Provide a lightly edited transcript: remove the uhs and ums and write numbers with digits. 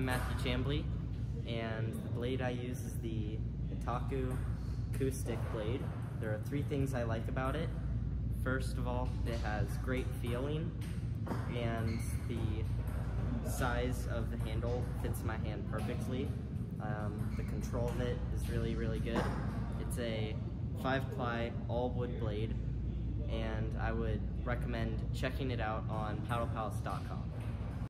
I'm Matthew Chambly, and the blade I use is the Nittaku Acoustic blade. There are three things I like about it. First of all, it has great feeling, and the size of the handle fits my hand perfectly. The control of it is really, really good. It's a 5-ply all-wood blade, and I would recommend checking it out on paddlepalace.com.